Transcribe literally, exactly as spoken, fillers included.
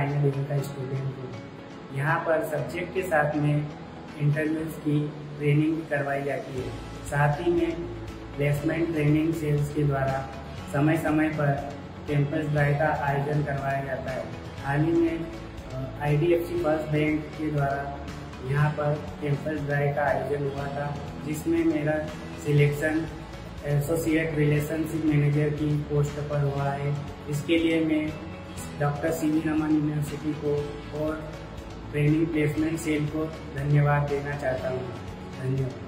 Final year का student हूँ। यहाँ पर सब्जेक्ट के साथ में इंटरव्यूज़ की ट्रेनिंग करवाई जाती है। साथ ही में प्लेसमेंट ट्रेनिंग सेल्स के द्वारा समय समय पर कैंपस ड्राइव का आयोजन करवाया जाता है। हाल ही में I D F C first bank के द्वारा यहाँ पर कैंपस ड्राइव का आयोजन हुआ था, जिसमें मेरा सिलेक्शन एसोसिएट रिलेशनशिप मैनेजर की पोस्ट पर हुआ है। इसके लिए मैं doctor C V Raman university को और ट्रेनिंग प्लेसमेंट सेल को धन्यवाद देना चाहता हूँ। धन्यवाद।